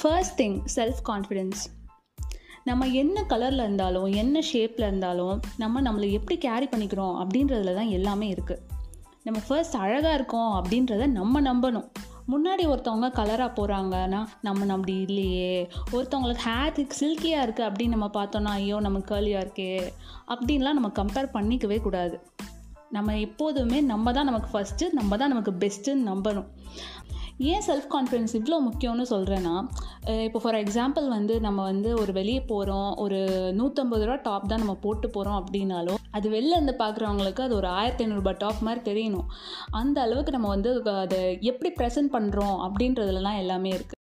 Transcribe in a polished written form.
First thing self confidence. நம்ம என்ன கலரில் இருந்தாலும் என்ன ஷேப்பில் இருந்தாலும் நம்மளை எப்படி கேரி பண்ணிக்கிறோம் அப்படின்றதுல தான் எல்லாமே இருக்குது. நம்ம ஃபர்ஸ்ட் அழகாக இருக்கோம் அப்படின்றத நம்ம நம்பணும். முன்னாடி ஒருத்தவங்க கலராக போகிறாங்கன்னா நம்ம அப்படி இல்லையே, ஒருத்தவங்களுக்கு ஹேர் சில்கியாக இருக்குது அப்படின்னு நம்ம பார்த்தோன்னா ஐயோ நம்ம கேர்லியாக இருக்கே அப்படின்லாம் நம்ம கம்பேர் பண்ணிக்கவே கூடாது. நம்ம எப்போதுமே நம்ம தான் நமக்கு ஃபஸ்ட்டு, நம்ம தான் நமக்கு பெஸ்ட்டுன்னு நம்பணும். ஏன் செல்ஃப் கான்ஃபிடென்ஸ் இவ்வளோ முக்கியம்னு சொல்கிறேன்னா, இப்போ ஃபார் எக்ஸாம்பிள் நம்ம ஒரு வெளியே போகிறோம், ஒரு 150 ரூபா டாப் தான் நம்ம போட்டு போகிறோம் அப்படின்னாலும் அது வெளில இருந்து பார்க்குறவங்களுக்கு அது ஒரு 1500 ரூபாய் டாப் மாதிரி தெரியணும். அந்த அளவுக்கு நம்ம அதை எப்படி ப்ரெசென்ட் பண்ணுறோம் அப்படின்றதுலலாம் எல்லாமே இருக்குது.